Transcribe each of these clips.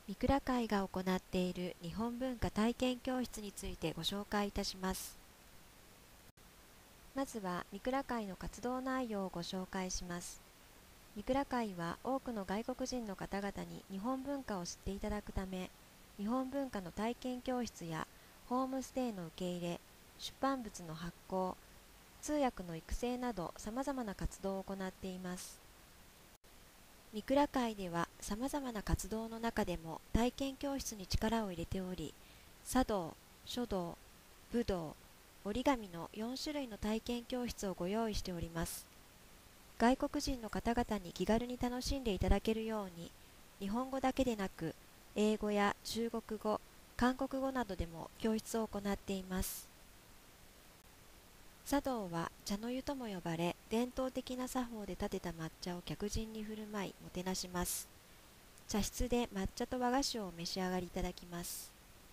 三倉会が行っている日本文化体験教室についてご紹介いたします。まずは三倉会の活動内容をご紹介します。三倉会は多くの外国人の方々に日本文化を知っていただくため、日本文化の体験教室やホームステイの受け入れ、出版物の発行、通訳の育成など様々な活動を行っています。三倉会では様々な活動の中でも体験教室に力を入れており、茶道、書道、武道、折り紙の4種類の体験教室をご用意しております。外国人の方々に気軽に楽しんでいただけるように、日本語だけでなく、英語や中国語、韓国語などでも教室を行っています。茶道は茶の湯とも呼ばれ、伝統的な作法で立てた抹茶を客人に振る舞いもてなします。茶室で抹茶と和菓子をお召し上がりいただきます。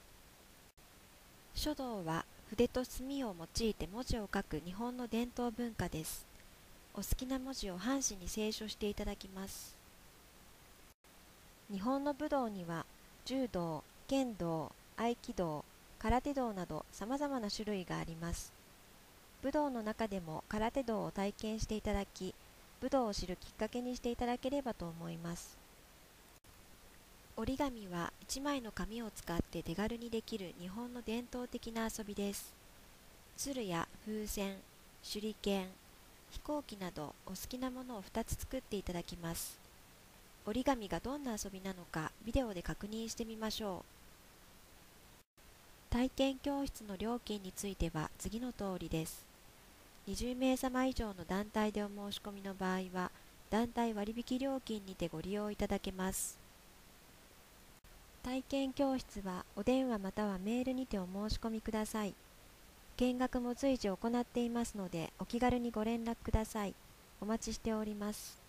書道は筆と墨を用いて文字を書く日本の伝統文化です。お好きな文字を半紙に清書していただきます。日本の武道には柔道、剣道、合気道、空手道など様々な種類があります。武道の中でも空手道を体験していただき、武道を知るきっかけにしていただければと思います。折り紙は1枚の紙を使って手軽にできる日本の伝統的な遊びです。鶴や風船、手裏剣、飛行機などお好きなものを2つ作っていただきます。折り紙がどんな遊びなのかビデオで確認してみましょう。体験教室の料金については次の通りです。20名様以上の団体でお申し込みの場合は、団体割引料金にてご利用いただけます。体験教室はお電話またはメールにてお申し込みください。見学も随時行っていますので、お気軽にご連絡ください。お待ちしております。